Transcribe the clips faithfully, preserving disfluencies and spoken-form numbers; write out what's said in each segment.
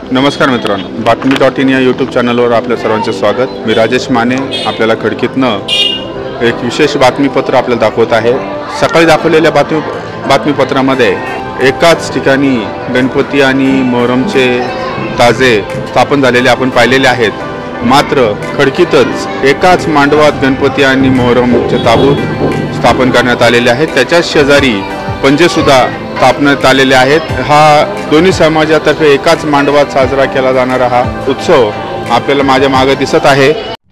नमस्कार मित्रांनो, बातमी डॉट इन या यूट्यूब चॅनलवर आपल्या सर्वांचे स्वागत। मी राजेश माने आपल्याला खडकीतनं एक विशेष बातमीपत्र आपल्याला दाखवत आहे। सकाळी दाखवलेल्या बातमी बातमीपत्रामध्ये एकाच ठिकाणी गणपती आणि मोहरमचे ताजे स्थापन झालेले आपण पाहिलेले आहेत। मात्र खडकीतच एकाच मांडवात गणपती आणि मोहरमचे ताबूत स्थापन करण्यात आलेले आहेत। त्याच्याच शेजारी पंजे सुद्धा स्थापण्यात आलेले आहेत। हा दोन्ही समाजातर्फे एकाच मांडवात साजरा केला जाणारा हा उत्सव आपल्याला माझ्या मागे दिसत आहे।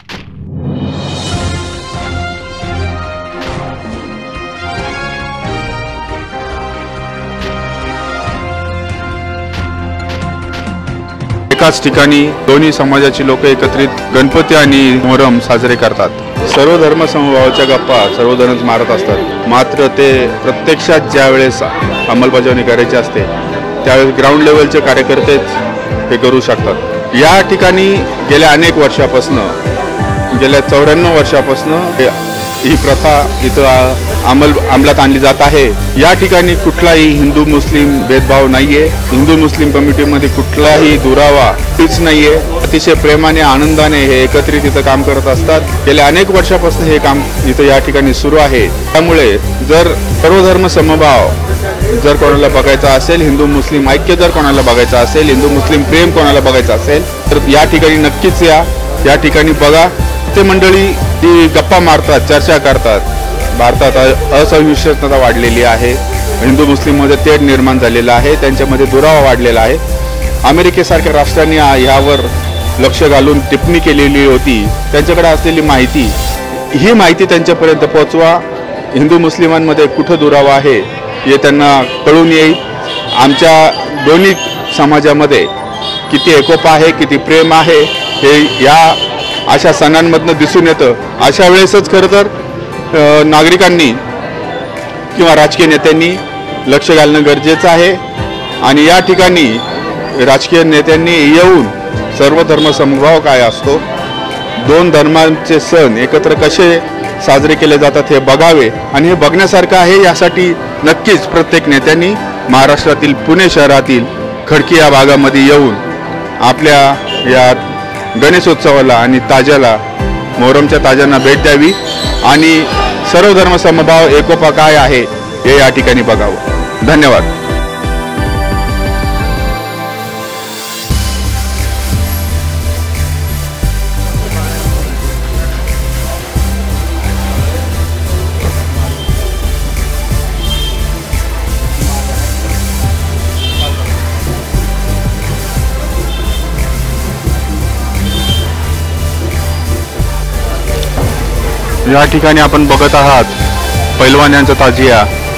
एकाच ठिकाणी दोन्ही समाजाची लोक एकत्रित गणपती आणि मोहरम साजरे करतात। सर्व धर्म समभावाच्या गप्पा सर्वजणच मारत असतात, मात्र ते प्रत्यक्षात ज्या वेळेस अंमलबजावणी करायची असते त्यावेळेस ग्राउंड लेवलचे कार्यकर्तेच हे करू शकतात। या ठिकाणी गेल्या अनेक वर्षापासून गेल्या चौऱ्याण्णव वर्षापासून ही प्रथा इथं अंमल अंमलात आणली जात आहे। या ठिकाणी कुठलाही हिंदू मुस्लिम भेदभाव नाहीये। हिंदू मुस्लिम कमिटीमध्ये कुठलाही दुरावा तीच नाहीये। अतिशय प्रेमाने आनंदाने हे एकत्रित इथं काम करत असतात। गेल्या अनेक वर्षापासून हे काम इथं या ठिकाणी सुरू आहे। त्यामुळे जर सर्व धर्म समभाव जर कोणाला बघायचा असेल, हिंदू मुस्लिम ऐक्य जर कोणाला बघायचा असेल, हिंदू मुस्लिम प्रेम कोणाला बघायचं असेल तर या ठिकाणी नक्कीच या या ठिकाणी बघा। ते मंडळी ती गप्पा मारतात, चर्चा करतात। भारतात असहिष्णुता वाढलेली आहे, हिंदू मुस्लिममध्ये तेढ निर्माण झालेला आहे, त्यांच्यामध्ये दुरावा वाढलेला आहे। अमेरिकेसारख्या राष्ट्रांनी यावर लक्ष घालून टिप्पणी केलेली होती। त्यांच्याकडे असलेली माहिती ही माहिती त्यांच्यापर्यंत पोहोचवा। हिंदू मुस्लिमांमध्ये कुठं दुरावा आहे हे त्यांना कळून येईल। आमच्या दोन्ही समाजामध्ये किती एकोपा आहे, किती प्रेम आहे हे या अशा सणांमधनं दिसून येतं। अशा वेळेसच खरं तर नागरिकांनी किंवा राजकीय नेत्यांनी लक्ष घालणं गरजेचं आहे। आणि या ठिकाणी राजकीय नेत्यांनी येऊन सर्व धर्म समभाव काय असतो, दोन धर्मांचे सण एकत्र कसे साजरे केले जातात हे बघावे आणि हे बघण्यासारखं आहे। यासाठी नक्कीच प्रत्येक नेत्यांनी महाराष्ट्रातील पुणे शहरातील खडकी या भागामध्ये येऊन आपल्या या गणेशोत्सवाला आणि ताज्याला मोहरमच्या ताज्यांना भेट द्यावी आणि सर्व धर्म समभाव एकोपा काय आहे हे या ठिकाणी बघावं। धन्यवाद। या ठिकाणी आपण बघत आहात पैलवान यांचा ताजिया।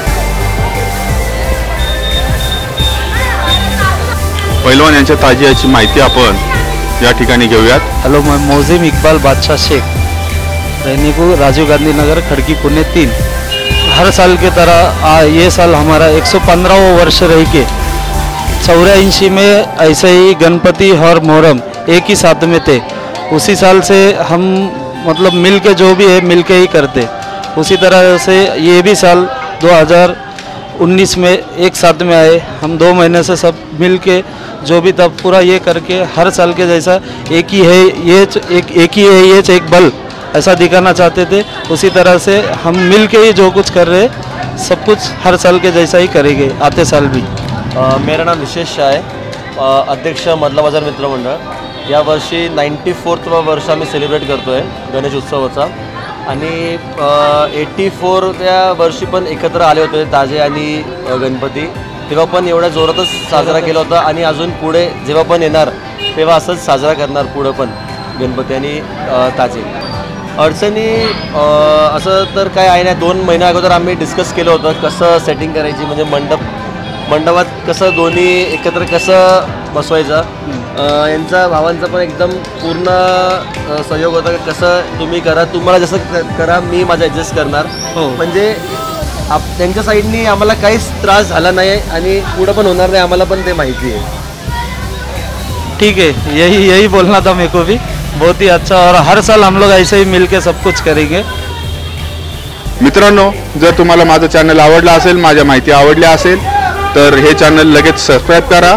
पैलवान यांच्या ताजियाची माहिती आपण या ठिकाणी घेऊयात। हेलो, मैं मोजिम इकबाल बादशाह शेख, रहने को राजीव गांधी नगर, खड़की, पुणे तीन। हर साल की तरह आ, ये साल हमारा एक सौ पंद्रहवां वर्ष रह के चौरासी में ऐसे ही गणपति और मोहरम एक ही साथ में थे। उसी साल से हम मतलब मिल के जो भी है मिल के ही करते। उसी तरह से ये भी साल दो हज़ार उन्नीस में एक साथ में आए। हम दो महीने से सब मिल के जो भी तब पूरा ये करके हर साल के जैसा एक ही है ये एक एक ही है ये एक बल ऐसा दिखाना चाहते थे। उसी तरह से हम मिल के ही जो कुछ कर रहे सब कुछ हर साल के जैसा ही करेंगे आते साल भी। आ, मेरा नाम विशेष शाह है, आ, अध्यक्ष मधला बाजार मित्र मंडळ। या वर्षी नाइंटी फोर्थवा वर्ष आम्ही सेलिब्रेट करतो आहे गणेश उत्सवाचा। आणि एटी फोर त्या वर्षी पण एकत्र आले होते ताजे आणि गणपती, तेव्हा पण एवढ्या जोरातच साजरा केला होता आणि अजून पुढे जेव्हा पण येणार तेव्हा असंच साजरा करणार पुढं पण गणपती आणि ताजे। अडचणी असं तर काय आहे नाही, दोन महिन्या अगोदर आम्ही डिस्कस केलं होतं कसं सेटिंग करायची, म्हणजे मंडप मंडपात कसं दोन्ही एकत्र कसं बसवायचं। यांचा भावांचा पण एकदम पूर्ण सहयोग होता की कसं तुम्ही करा, तुम्हाला जसं करा मी माझं ॲडजस्ट करणार। म्हणजे आप त्यांच्या साईडनी आम्हाला काहीच त्रास झाला नाही आणि पुढं पण होणार नाही, आम्हाला पण ते माहिती आहे। ठीक है, यही यही बोलना था मेरे को भी। बहुत ही अच्छा, और हर साल हम लोग ऐसे ही मिलके सब कुछ करेंगे। मित्रांनो, जर तुम्हाला माझं चॅनल आवडलं असेल, माझ्या माहिती आवडल्या असेल तर हे चॅनल लगेच सबस्क्राइब करा,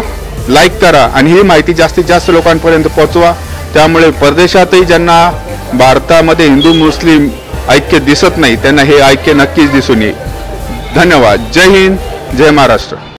लाईक करा आणि ही माहिती जास्तीत जास्त लोकांपर्यंत पोहोचवा. त्यामुळे परदेशातही ज्यांना भारतामध्ये हिंदू मुस्लिम ऐक्य दिसत नाही त्यांना हे ऐक्य नक्कीच दिसून येईल. धन्यवाद. जय हिंद, जय महाराष्ट्र.